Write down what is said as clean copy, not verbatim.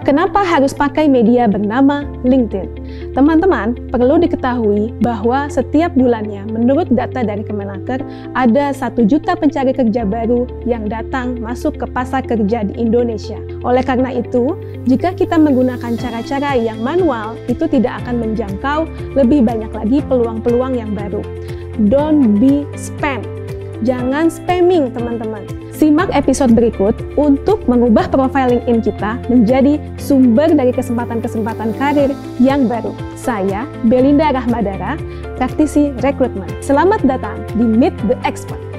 Kenapa harus pakai media bernama LinkedIn? Teman-teman, perlu diketahui bahwa setiap bulannya menurut data dari Kemenaker ada 1 juta pencari kerja baru yang datang masuk ke pasar kerja di Indonesia. Oleh karena itu, jika kita menggunakan cara-cara yang manual, itu tidak akan menjangkau lebih banyak lagi peluang-peluang yang baru. Don't be spam. Jangan spamming, teman-teman. Simak episode berikut untuk mengubah profil LinkedIn kita menjadi sumber dari kesempatan-kesempatan karir yang baru. Saya, Belinda Rahmadara, praktisi rekrutmen. Selamat datang di Meet the Expert.